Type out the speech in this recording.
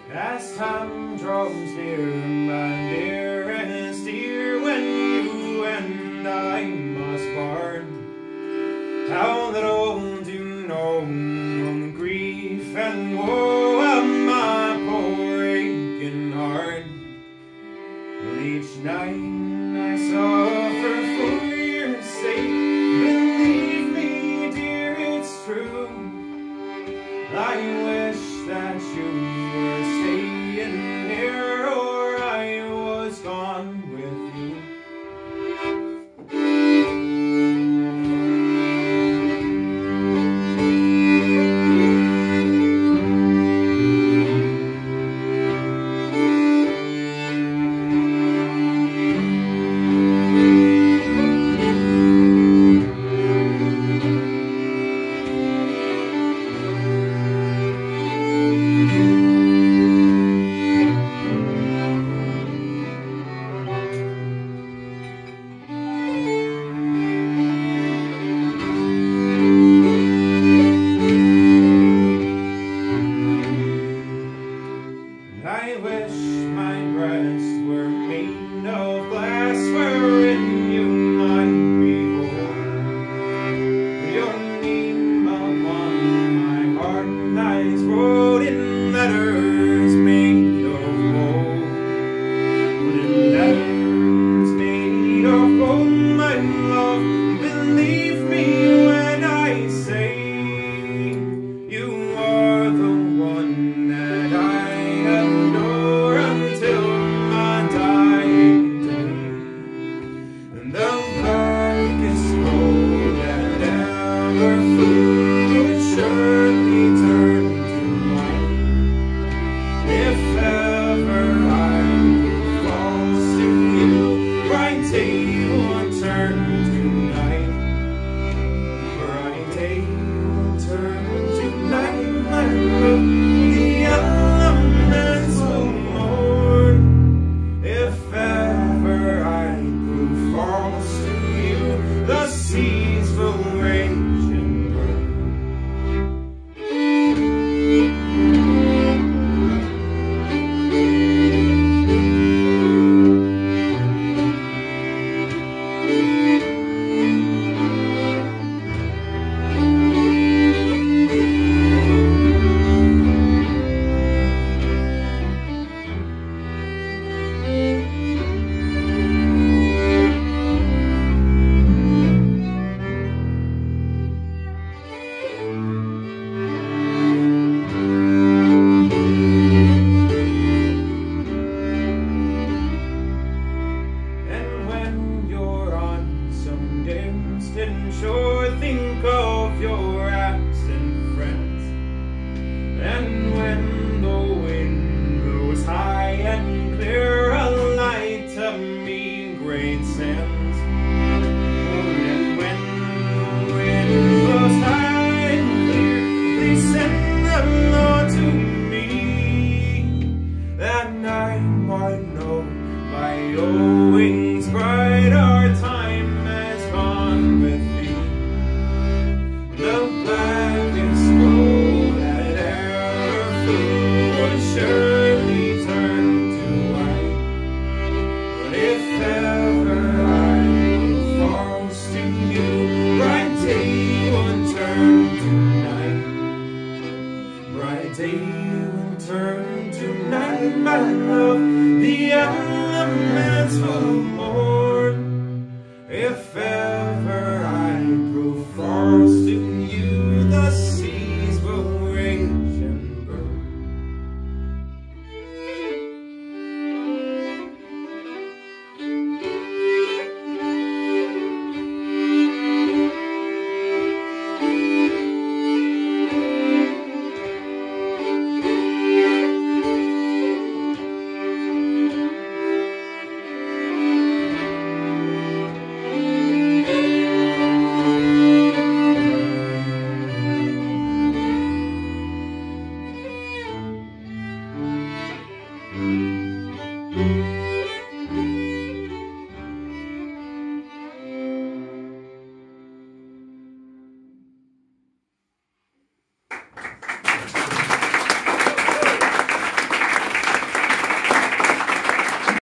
As time draws near, my dearest dear, when you and I must part, how little do you know the grief and woe of my poor aching heart. Each night I suffer for your sake. Believe me, dear, it's true. I wish that you were staying here, or I was gone with you. I wish my breast were made of glass, wherein you might behold your name upon my heart lies wrote in letters made of gold. In letters made of gold, my love, believe me when I say you are the one that I adore until my dying day. And the blackest gold that ever flew would surely turn to white if ever I grew false to you. Bright day will turn to night. Bright day will turn to night, my love. The elements will mourn if ever I grew false to you. The seas will rage and burn. Sure, think of your absent friends. And when the wind blows high and clear, a light to me great sands. And when the wind blows high and clear, please send the Lord to me, that I might know by your wings bright our time has gone with thee. The blackest gold that ever flew would surely turn to white. But if ever I grew false to you, bright day will turn to night. Bright day will turn to night, my love. The elements will mourn